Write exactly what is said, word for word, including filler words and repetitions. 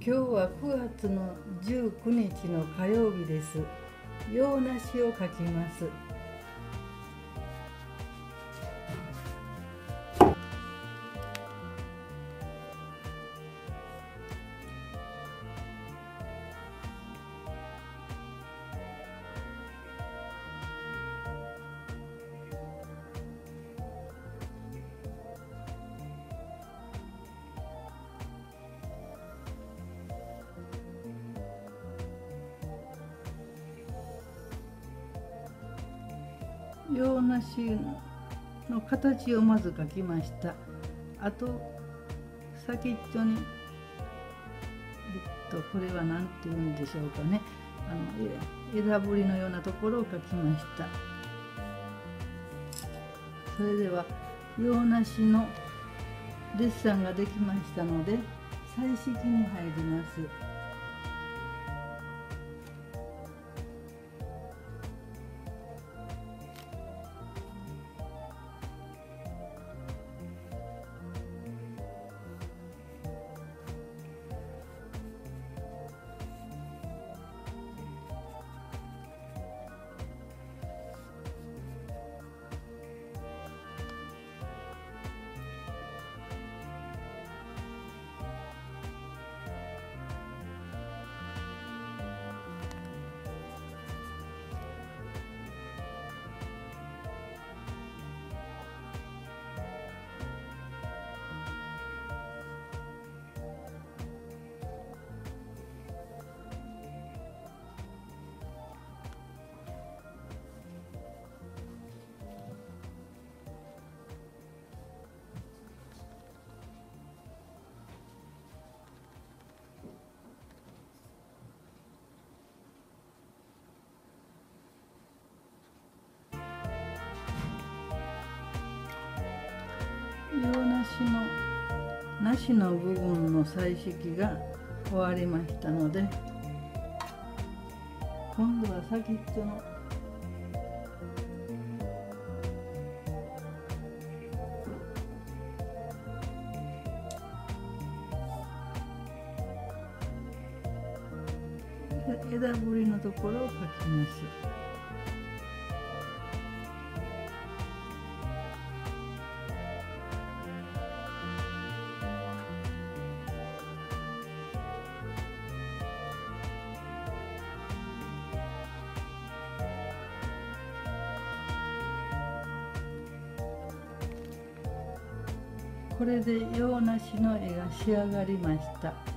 今日はくがつのじゅうくにちの火曜日です。洋梨を描きます。洋梨の形をまず描きました。あと先っちょに、えっと、これは何て言うんでしょうかね、あの枝ぶりのようなところを描きました。それでは洋梨のデッサンができましたので、彩色に入ります。洋梨の梨の部分の彩色が終わりましたので、今度は先っちょの枝ぶりのところを描きます。これで洋梨の絵が仕上がりました。